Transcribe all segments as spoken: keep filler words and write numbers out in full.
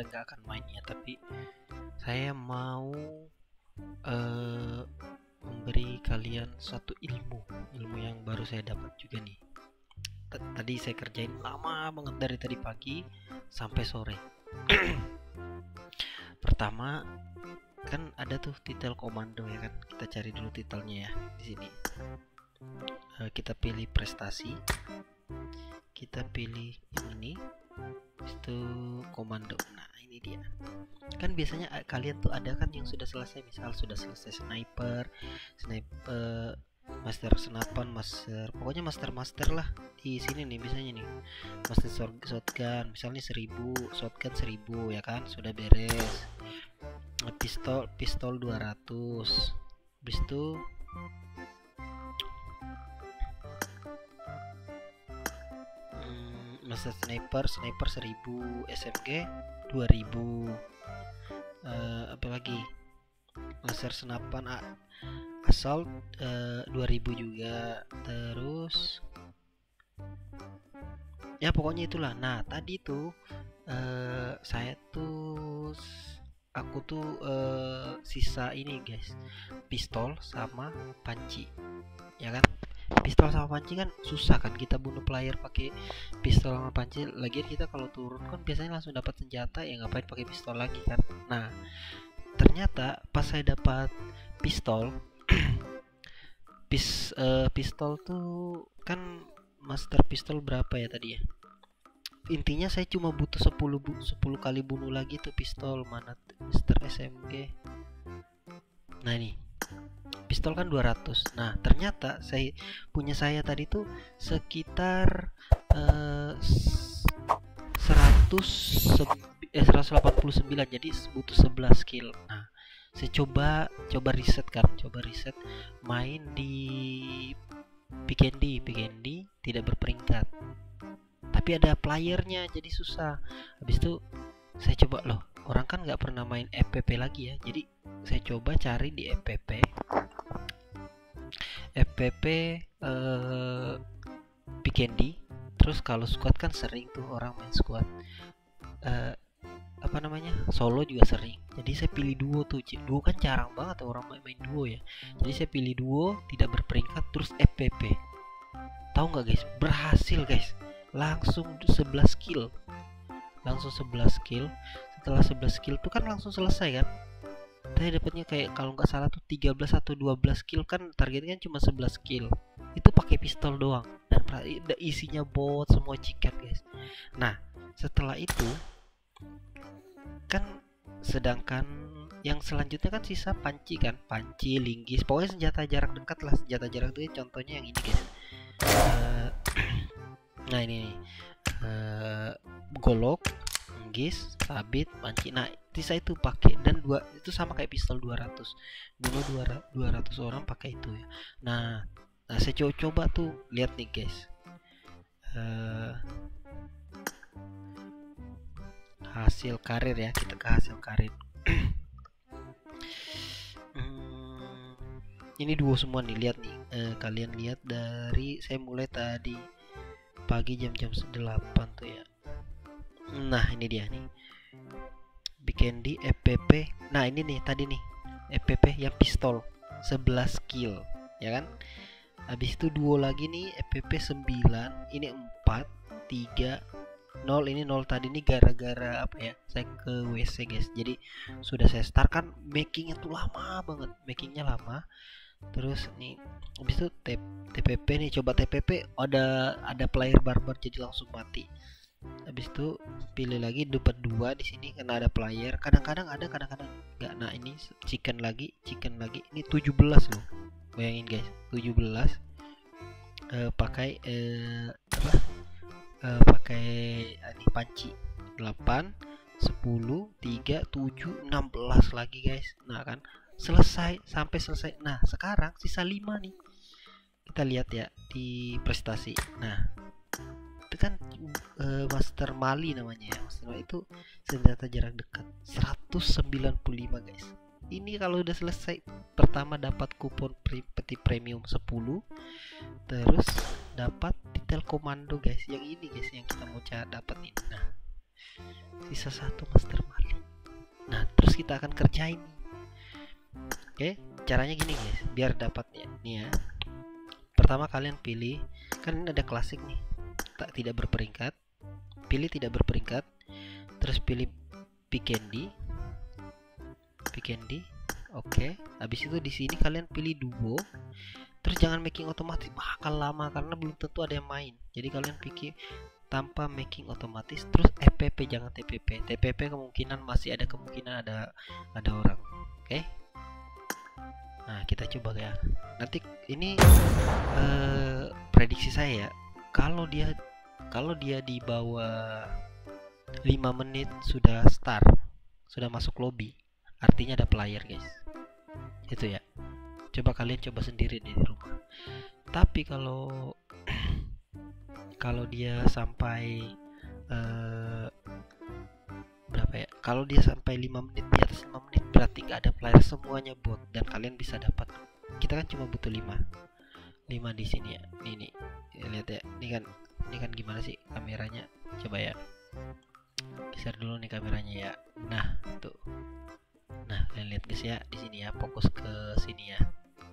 nggak akan mainnya, tapi saya mau uh, memberi kalian satu ilmu ilmu yang baru saya dapat juga nih. Tadi saya kerjain lama banget dari tadi pagi sampai sore. Pertama kan ada tuh titel komando ya kan, kita cari dulu titelnya ya di sini. Uh, kita pilih prestasi, kita pilih yang ini, itu komando. Nah ini dia kan, biasanya kalian tuh ada kan yang sudah selesai, misal sudah selesai sniper sniper master senapan, master pokoknya master master lah di sini nih. Biasanya nih master shotgun misalnya seribu, shotgun seribu ya kan, sudah beres. Pistol pistol dua ratus, habis itu hmm, master sniper sniper seribu, S M G dua ribu. Uh, apalagi master senapan assault uh, dua ribu juga. Terus ya pokoknya itulah. Nah tadi tuh uh, saya tuh aku tuh uh, sisa ini guys, pistol sama panci ya kan. Pistol sama panci kan susah kan kita bunuh player pakai pistol sama panci. Lagian kita kalau turun kan biasanya langsung dapat senjata, ya ngapain pakai pistol lagi kan. Nah ternyata pas saya dapat pistol pis uh, pistol tuh kan master pistol berapa ya tadi ya, intinya saya cuma butuh sepuluh kali bunuh lagi tuh pistol. Mana master S M G, nah ini pistol kan dua ratus. Nah ternyata saya punya saya tadi tuh sekitar uh, seratus eh, seratus delapan puluh sembilan, jadi butuh sebelas skill. Nah saya coba coba riset kan, coba riset main di Pikendi Pikendi tidak berperingkat, tapi ada playernya jadi susah. Habis itu saya coba, loh orang kan nggak pernah main F P P lagi ya, jadi saya coba cari di F P P F P P eh, Pikendi. Terus kalau squad kan sering tuh orang main squad, eh, apa namanya, solo juga sering. Jadi saya pilih duo tuh. Duo kan jarang banget orang main, main duo ya. Jadi saya pilih duo tidak berperingkat terus F P P. Tahu nggak guys, berhasil guys, langsung sebelas kill, langsung sebelas kill. Setelah sebelas kill tuh kan langsung selesai kan. Saya dapatnya kayak kalau nggak salah tuh tiga belas atau dua belas kill kan, targetnya kan cuma sebelas kill. Itu pakai pistol doang dan isinya bot semua, chicken guys. Nah setelah itu kan, sedangkan yang selanjutnya kan sisa panci kan, panci, linggis, pokoknya senjata jarak dekat lah. Senjata jarak dekat contohnya yang ini guys. Uh, nah ini nih, uh, golok, linggis, sabit, panci. Nah sisa itu pakai, dan dua itu sama kayak pistol dua ratus, bunuh dua ratus orang pakai itu ya. Nah, nah saya coba, coba tuh lihat nih guys, uh, hasil karir ya, kita ke hasil karir. hmm, ini duo semua nih, lihat nih, eh, kalian lihat dari saya mulai tadi pagi jam-jam delapan tuh ya. Nah ini dia nih, bikin di F P P. Nah ini nih tadi nih F P P yang pistol sebelas kill ya kan. Habis itu duo lagi nih F P P sembilan, ini empat, tiga, nol. Ini nol tadi nih gara-gara apa ya, saya ke W C guys. Jadi sudah saya start kan, makingnya tuh lama banget, makingnya lama. Terus nih habis itu T P P nih, coba T P P ada ada player barbar jadi langsung mati. Habis itu pilih lagi, dapat dua di sini karena ada player. Kadang-kadang ada, kadang-kadang enggak. Nah ini chicken lagi, chicken lagi. Ini tujuh belas loh, bayangin guys, tujuh belas. Uh, pakai uh, apa uh, pakai ini panci delapan, sepuluh, tiga, tujuh, enam belas lagi guys. Nah kan selesai, sampai selesai. Nah sekarang sisa lima nih, kita lihat ya di prestasi. Nah itu kan uh, Master Mali namanya ya. Master Mali itu senjata jarak dekat seratus sembilan puluh lima guys. Ini kalau udah selesai, pertama dapat kupon peti premium sepuluh, terus dapat detail komando guys, yang ini guys yang kita mau cari dapat ini. Nah Sisa satu master maling. Nah, terus kita akan kerjain. Oke, caranya gini guys, biar dapatnya nih ya. Pertama kalian pilih, kan ini ada klasik nih, tak tidak berperingkat. Pilih tidak berperingkat, terus pilih pick candy, pick candy. Oke, habis itu di sini kalian pilih duo. Terus jangan making otomatis, bakal lama karena belum tentu ada yang main. Jadi kalian pikir tanpa making otomatis, terus F P P, jangan T P P. T P P kemungkinan masih ada kemungkinan ada ada orang. Oke. Nah, kita coba ya. Nanti ini eh, prediksi saya ya. Kalau dia kalau dia di bawah lima menit sudah start, sudah masuk lobby, artinya ada player, guys. Itu ya. Coba kalian coba sendiri di rumah. Tapi kalau kalau dia sampai uh, berapa ya? Kalau dia sampai lima menit, di atas lima menit, berarti nggak ada player, semuanya bot dan kalian bisa dapat. Kita kan cuma butuh lima. lima di sini ya. Ini nih. Lihat ya. Ini kan ini kan gimana sih kameranya? Coba ya. Besar dulu nih kameranya ya. Nah, tuh. Nah, kalian lihat guys ya, di sini ya, fokus ke sini ya.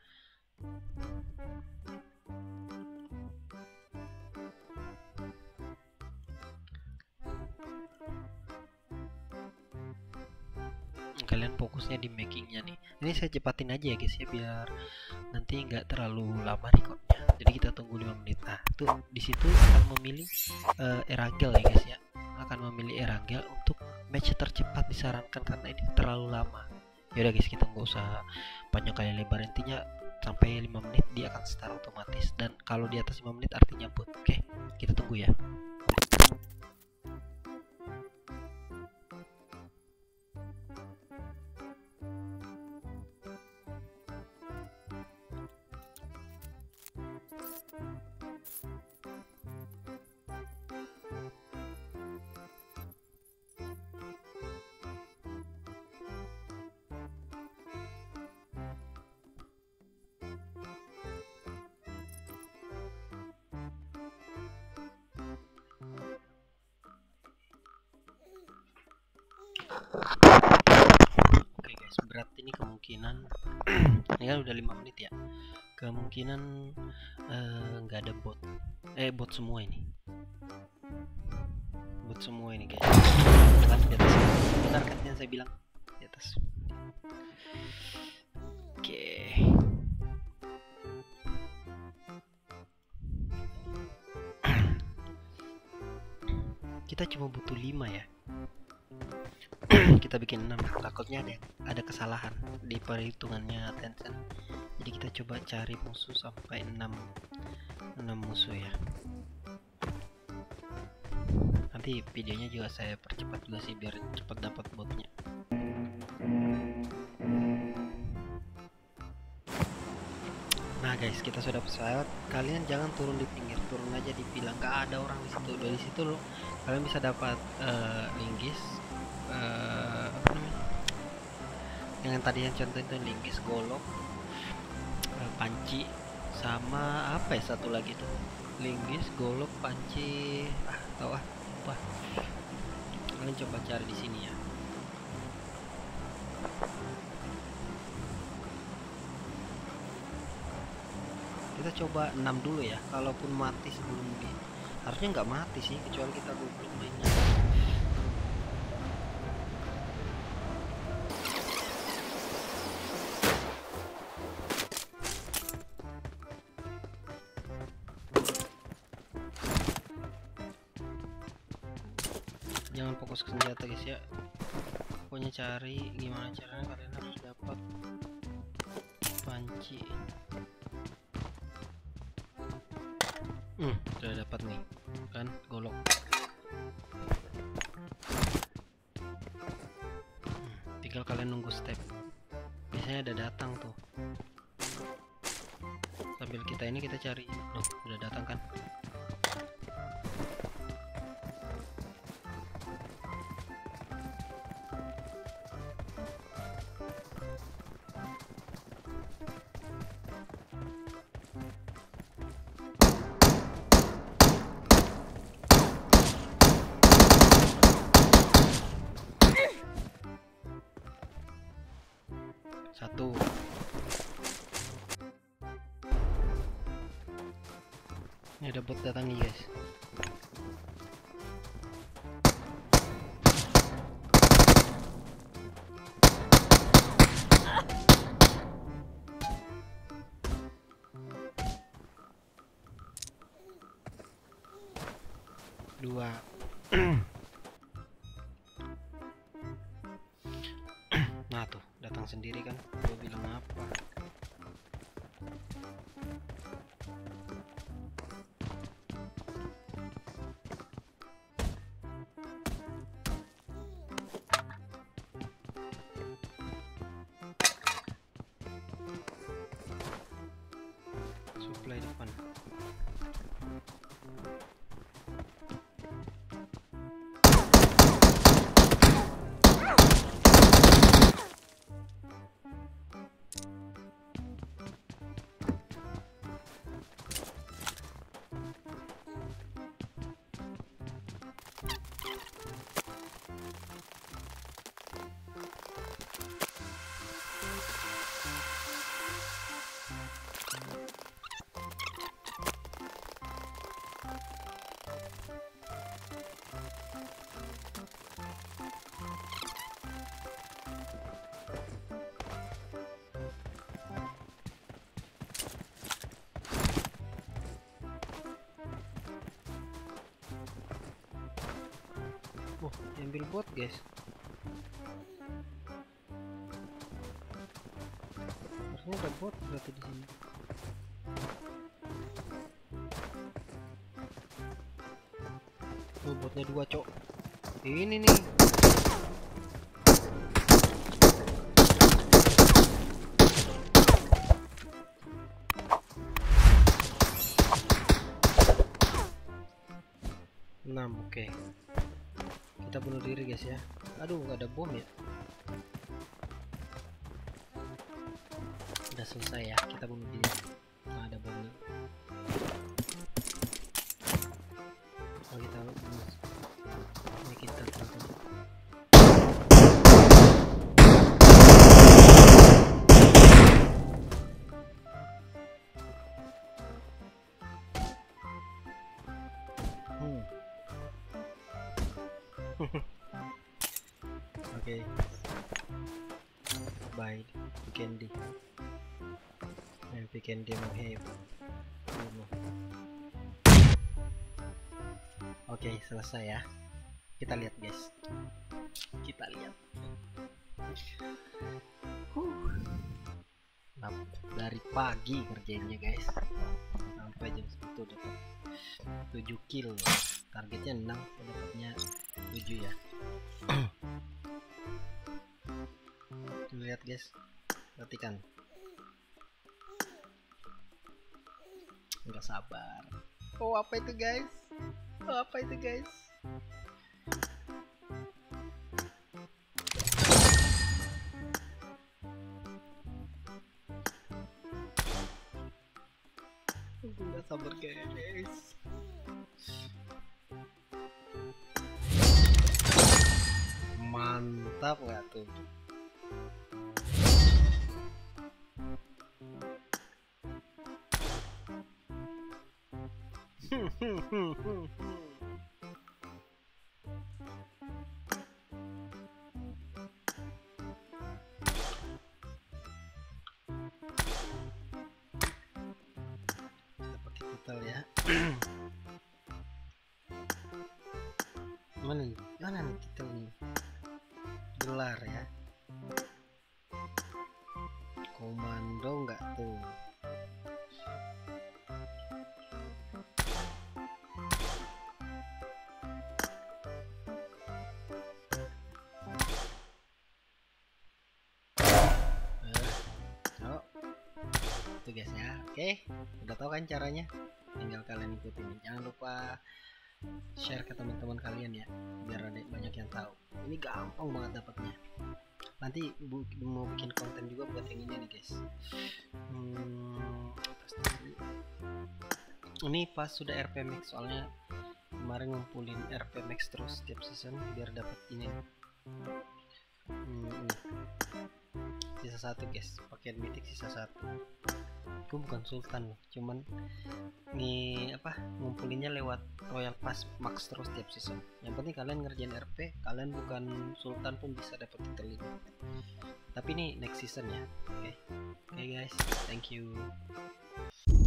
Kalian fokusnya di makingnya nih. Ini saya cepatin aja ya guys ya, biar nanti nggak terlalu lama recordnya. Jadi kita tunggu lima menit. Nah, tuh di situ akan memilih uh, Erangel ya guys ya. Akan memilih Erangel untuk match tercepat disarankan karena ini terlalu lama. Yaudah guys, kita nggak usah panjang kali lebar, intinya sampai lima menit dia akan start otomatis, dan kalau di atas lima menit artinya bot. Oke, kita tunggu ya. Oke guys, berat ini kemungkinan ini kan udah lima menit ya, kemungkinan nggak uh, ada bot eh bot semua ini bot semua ini guys. Kan di atas, benar kan yang saya bilang di atas. Oke, kita cuma butuh lima ya. Kita bikin enam, takutnya ada ada kesalahan di perhitungannya Tencent. Jadi kita coba cari musuh sampai enam musuh ya. Nanti videonya juga saya percepat juga sih biar cepat dapat botnya. Nah guys, kita sudah pesawat. Kalian jangan turun di pinggir, turun aja di pilang, nggak ada orang di situ. Dari situ loh kalian bisa dapat uh, linggis. Uh, apa namanya? Yang tadi yang contoh itu linggis, golok, uh, panci, sama apa ya satu lagi tuh, linggis, golok, panci, ah tau ah, apa? Kalian coba cari di sini ya. Kita coba enam dulu ya. Kalaupun mati sebelum di, harusnya nggak mati sih, kecuali kita goblok mainnya. Jangan fokus ke senjata guys ya, pokoknya cari gimana caranya kalian harus dapat panci. Hmm, sudah dapat nih kan golok. Hmm, tinggal kalian nunggu step, biasanya ada datang tuh. Sambil kita ini kita cari, loh udah datang kan. Satu. Ini ada bot datang nih guys. Dua. Nah tuh datang sendiri kan, gue bilang apa. Supply depan. Oh, ambil bot guys. Harusnya ada bot berarti di sini. Oh, botnya dua cok. Ini nih. Enam, oke. Okay. Kita bunuh diri guys ya. Aduh, nggak ada bom ya. Udah selesai ya, kita bunuh diri. Nggak ada bomnya. Oh, kita bunuh. Ini kita teman-teman. Hmm. Oke, okay. Bye, Candy. Happy Candy Mohib. Oke, okay, selesai ya. Kita lihat guys. Kita lihat. Huh. Nah, dari pagi kerjainnya guys. Sampai jam satu dapat tujuh kill. Targetnya enam, dapatnya tujuh ya. Lihat guys, perhatikan. Nggak sabar. Oh, apa itu guys? Oh, apa itu guys? Nggak sabar guys. Mantap nggak tuh? Total ya. Mana nih? Mana nih kita nih? Gelar ya. Komando enggak tuh? Itu guys ya. Oke, udah tahu kan caranya, tinggal kalian ikutin. Jangan lupa share ke teman-teman kalian ya, biar ada banyak yang tahu. Ini gampang banget dapatnya. Nanti bu mau bikin konten juga buat yang ini nih guys. Hmm, ini pas sudah R P Max, soalnya kemarin ngumpulin R P Max terus setiap season biar dapat ini. Hmm, ini. sisa satu guys, pakaian mythic sisa satu. Gue bukan sultan loh, cuman nih apa ngumpulinnya lewat royal pass max terus tiap season. Yang penting kalian ngerjain R P, kalian bukan sultan pun bisa dapat titel ini. Tapi ini next season ya. Oke okay. Oke okay guys, thank you.